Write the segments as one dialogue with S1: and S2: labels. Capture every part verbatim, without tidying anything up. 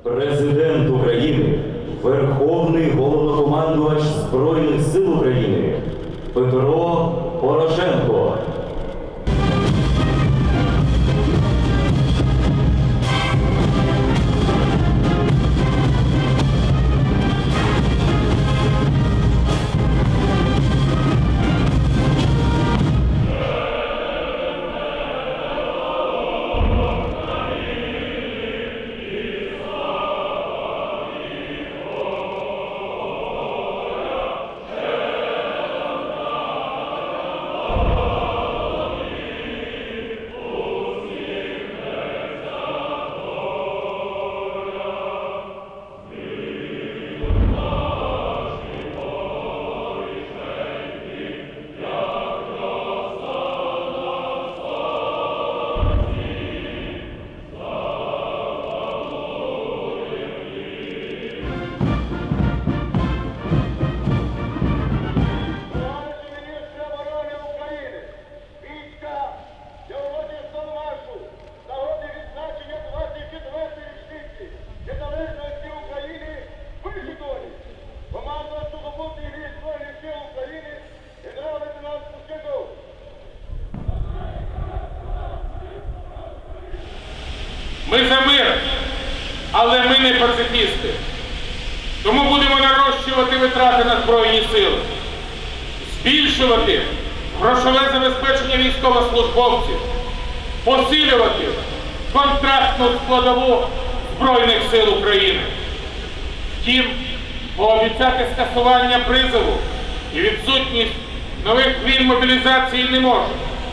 S1: Президент України, Верховний Головнокомандувач Збройних сил України Петро Порошенко.
S2: Ми за мир, але ми не пацифісти. Тому будемо нарощувати витрати на Збройні сили, збільшувати грошове забезпечення військовослужбовців, посилювати контрактну складову Збройних сил України. Втім, пообіцяти скасування призову і відсутність нових хвиль мобілізації не може.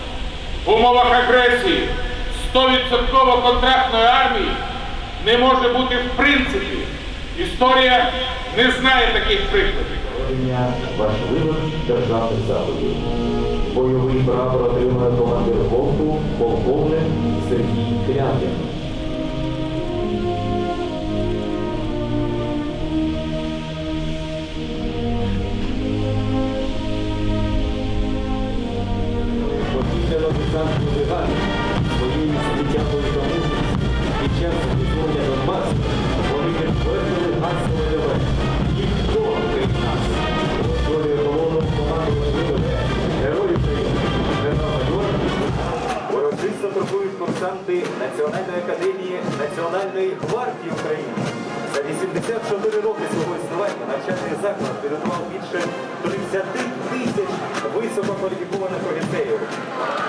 S2: В умовах агресії сто відсотків контрактної армії не може бути в принципі. Історія не знає таких прикладів.
S1: Проведення важливих державних заходів. Бойовий прапор отримує командир полку, полковник Сергій Крякін. Повітряно-десантні бригади своєю світяною мужністю під час відновлення Донбасу вони підтвердили гасове ДВ. Ніхто крім нас. Очолює головну команду ВВС, Герой України, генерал-майор. Урочисто торгують курсанти Національної академії Національної гвардії України. За вісімдесят чотири роки свого існування навчальний заклад підготував більше тридцяти тисяч висококваліфікованих офіцерів.